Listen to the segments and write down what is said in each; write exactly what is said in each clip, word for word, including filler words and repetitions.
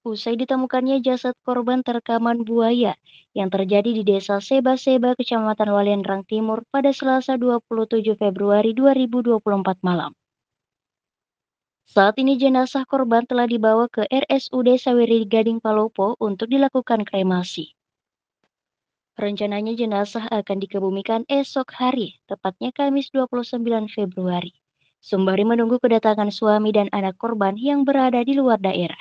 Usai ditemukannya jasad korban terkaman buaya yang terjadi di Desa Seba-Seba, Kecamatan Waliandrang Timur pada Selasa dua puluh tujuh Februari dua ribu dua puluh empat malam. Saat ini jenazah korban telah dibawa ke R S U D Saweri Gading Palopo untuk dilakukan kremasi. Rencananya jenazah akan dikebumikan esok hari, tepatnya Kamis dua puluh sembilan Februari. Sembari menunggu kedatangan suami dan anak korban yang berada di luar daerah.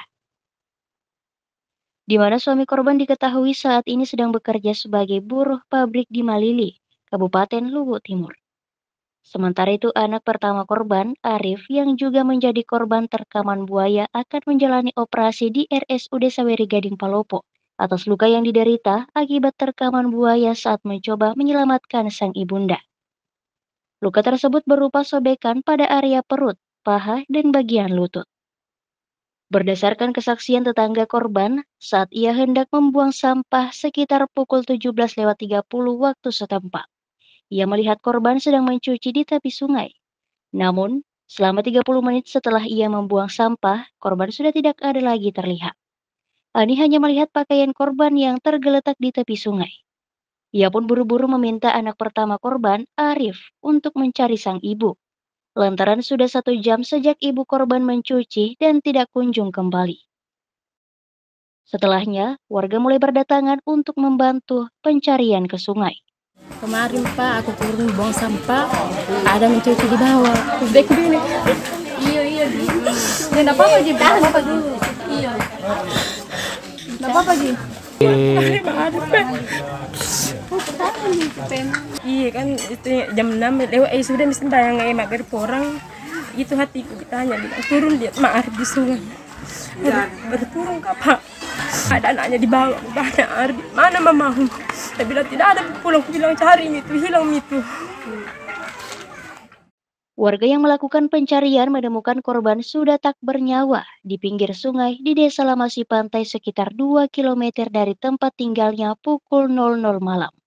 Di mana suami korban diketahui saat ini sedang bekerja sebagai buruh pabrik di Malili, Kabupaten Luwu Timur. Sementara itu anak pertama korban, Arif, yang juga menjadi korban terkaman buaya akan menjalani operasi di R S U D Saweri Gading Palopo atas luka yang diderita akibat terkaman buaya saat mencoba menyelamatkan sang ibunda. Luka tersebut berupa sobekan pada area perut, paha, dan bagian lutut. Berdasarkan kesaksian tetangga korban, saat ia hendak membuang sampah sekitar pukul tujuh belas lewat tiga puluh waktu setempat, ia melihat korban sedang mencuci di tepi sungai. Namun, selama tiga puluh menit setelah ia membuang sampah, korban sudah tidak ada lagi terlihat. Ani hanya melihat pakaian korban yang tergeletak di tepi sungai. Ia pun buru-buru meminta anak pertama korban, Arif, untuk mencari sang ibu. Lantaran sudah satu jam sejak ibu korban mencuci dan tidak kunjung kembali. Setelahnya, warga mulai berdatangan untuk membantu pencarian ke sungai. Kemarin Pak, aku turun buang sampah, ada mencuci di bawah. Kubek ini. Iya iya. Tidak apa-apa Ji, tidak apa-apa Ji. Iya. Tidak apa-apa Ji. Iya kan itu jam enam lewat eh sudah mesti bayang eh maghrib orang itu hatiku ditanya bilang turun lihat Mak Arif di sungai. Baru turun kak Pak. Ada anaknya di bawah, mana Arif, mana mamamu? Saya bilang tidak ada, pulang aku bilang cari itu, hilang itu. Warga yang melakukan pencarian menemukan korban sudah tak bernyawa di pinggir sungai di Desa Lamasi Pantai sekitar dua kilometer dari tempat tinggalnya pukul nol nol malam.